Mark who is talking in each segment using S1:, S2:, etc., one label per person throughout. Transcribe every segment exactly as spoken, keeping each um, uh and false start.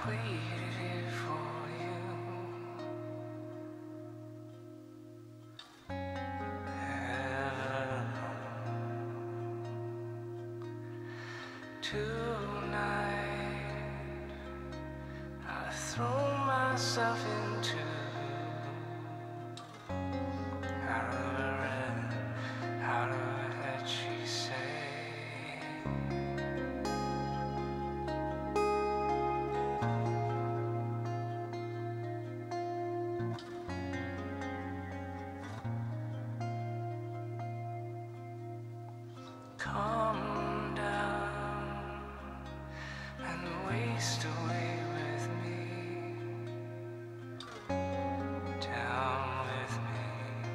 S1: waited for you. Tonight I throw myself into out of her head, out of her head, she say. Come down and waste away with me, down with me.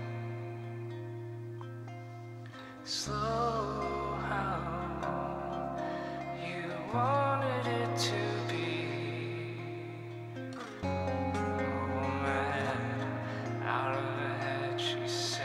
S1: Slow how you wanted it to be. Oh, my head, out of her head, she say.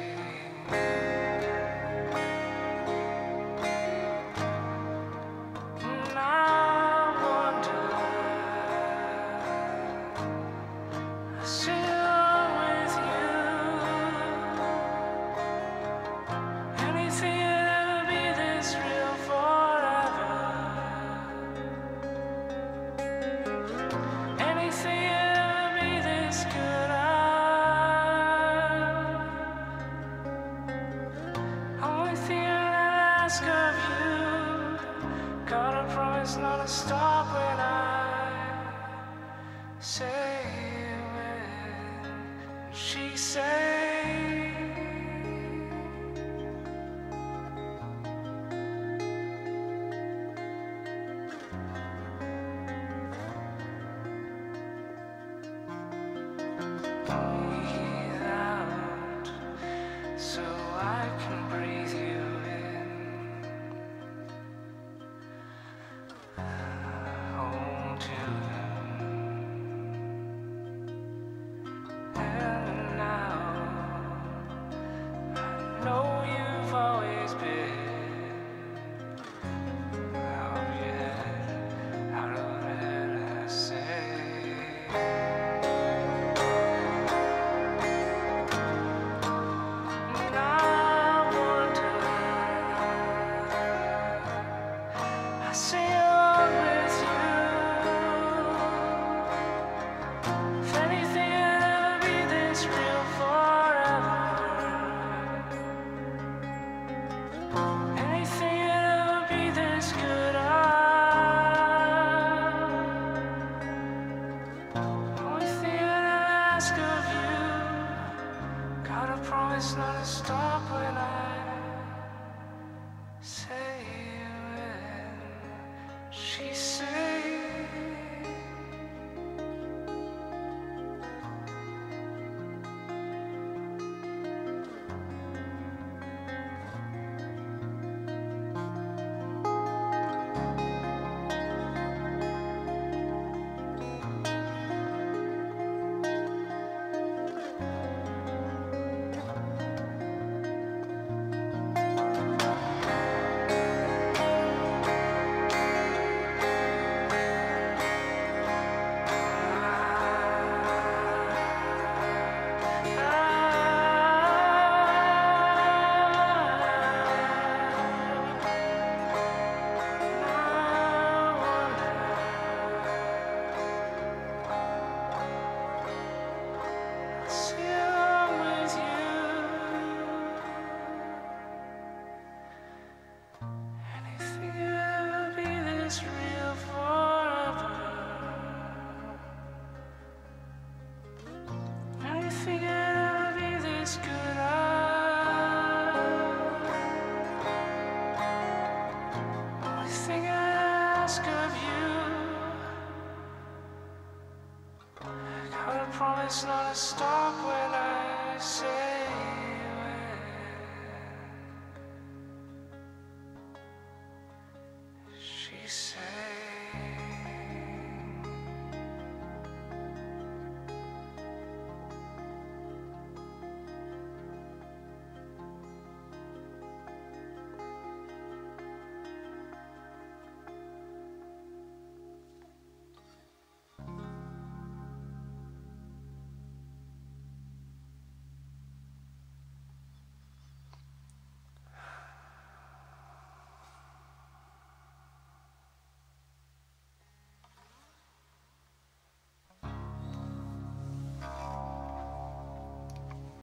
S1: Of you, gotta promise not to stop when I say when she say. Breathe out so I can breathe you. Know you've always been out of your head, out of her head, I say. And I wonder, I say along with you, if anything will ever be this real forever. Anything will ever be this good. Only thing I ask of you, gotta promise not to stop when I say when she say. Real forever. Anything will ever be this good. Only thing I ask of you, gotta promise not to stop when I say.